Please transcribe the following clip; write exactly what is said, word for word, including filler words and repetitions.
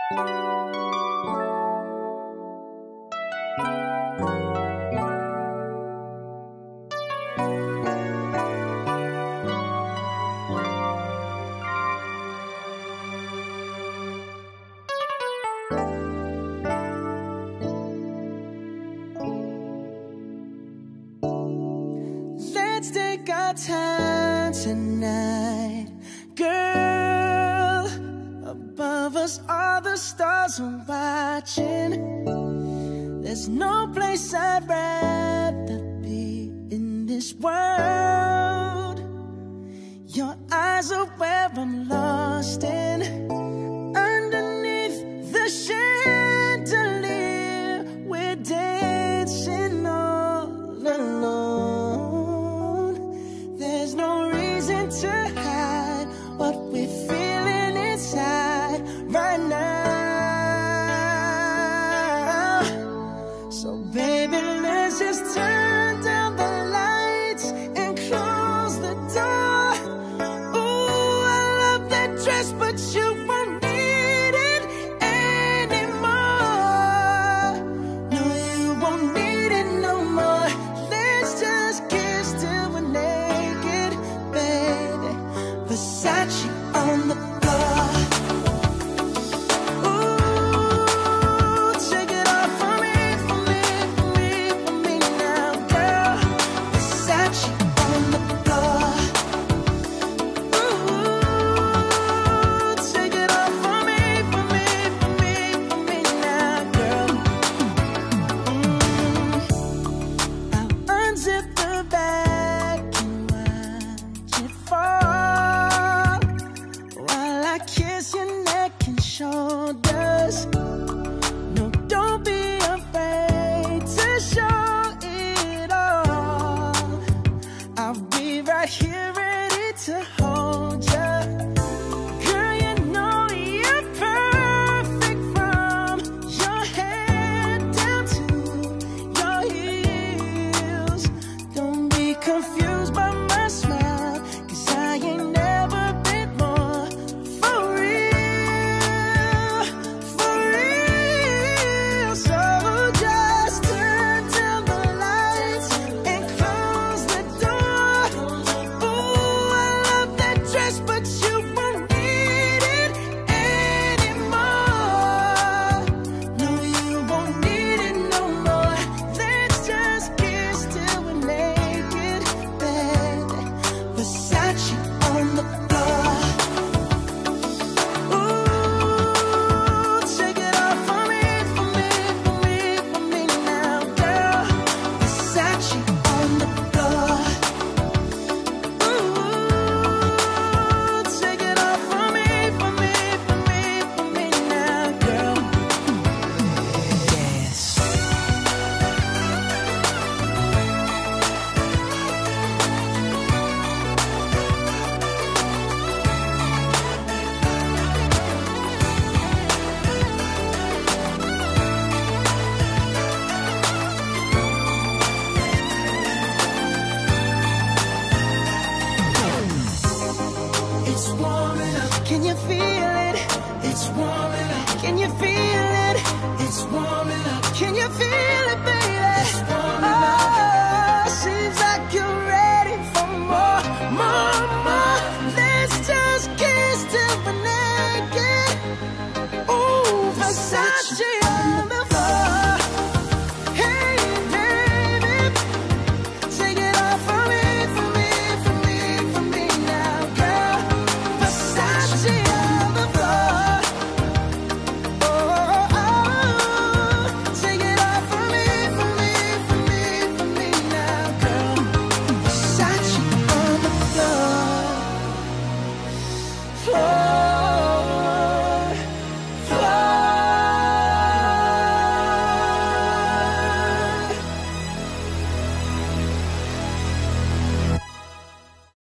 Let's take our time tonight, girl. Above us all the stars are watching. There's no place I'd rather be in this world. Your eyes are where I'm lost in. Underneath the chandelier, we're dancing all alone. There's no reason to hide what we're feeling inside right now. So baby, let's just turn down the lights and close the door. Ooh, I love that dress, but you won't